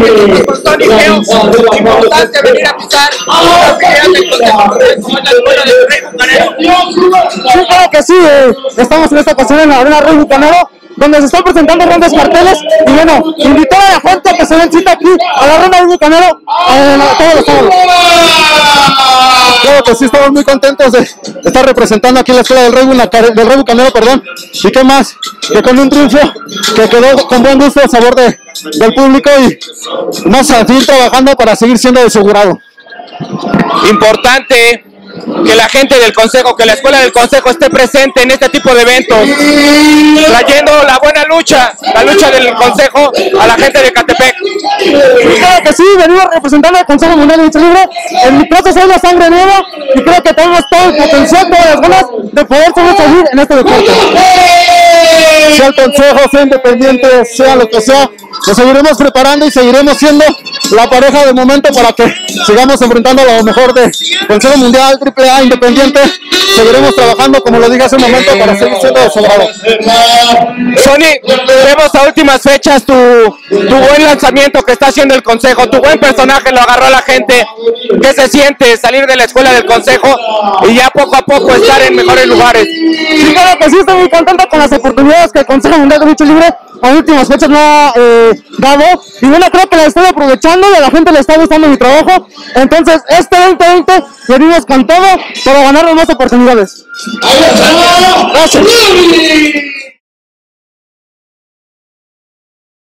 equipos con Tony Geo, importante venir a pisar la filial del Consejo Profesional de la Escuela del Rey Bucanero. Sí, claro que sí, estamos en esta ocasión en la Arena Rey Bucanero, donde se están presentando grandes carteles y bueno, invitar a la gente a que se den cita aquí a la Arena Rey Bucanero todos los sábados. Claro que sí, estamos muy contentos de estar representando aquí la Escuela del Rey Bucanero, y qué más que con un triunfo que quedó con buen gusto a sabor del público y más a fin trabajando para seguir siendo asegurado. Importante que la gente del Consejo, que la Escuela del Consejo esté presente en este tipo de eventos, trayendo la buena lucha, la lucha del Consejo a la gente de Ecatepec. Claro que sí, venimos representando al Consejo Mundial de Lucha Libre. En mi caso soy la sangre nueva y creo que tenemos todo el potencial, todas las ganas de poder sobresalir en este deporte. Sea el Consejo, sea independiente, sea lo que sea, nos seguiremos preparando y seguiremos siendo la pareja de momento para que sigamos enfrentando a lo mejor de Consejo Mundial, AAA, Independiente. Seguiremos trabajando, como lo dije hace un momento, para seguir siendo desobrado. Sony, vemos a últimas fechas tu buen lanzamiento que está haciendo el Consejo, tu buen personaje lo agarró a la gente. ¿Qué se siente salir de la Escuela del Consejo y ya poco a poco estar en mejores lugares? Sí, claro que sí, estoy muy contento con las oportunidades que el Consejo Mundial de Lucha Libre a últimas fechas me ha dado, y bueno, creo que la estoy aprovechando y a la gente le está gustando mi trabajo. Entonces este 2020 venimos con todo para ganar más oportunidades. Gracias.